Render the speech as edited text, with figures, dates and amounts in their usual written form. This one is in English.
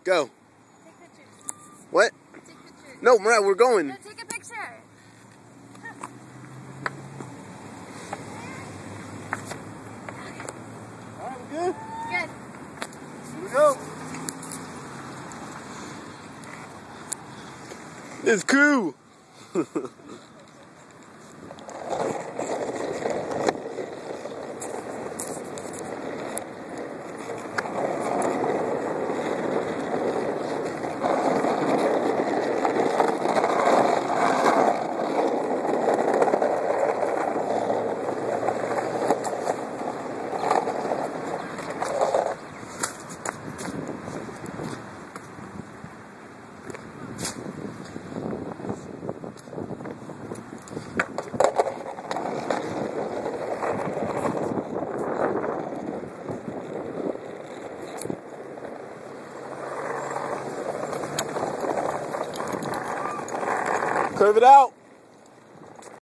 Go. Take pictures. What? Take pictures. No, Mariah, we're going. No, take a picture. Alright, we're good? Good. Here we go. It's cool. Curve it out.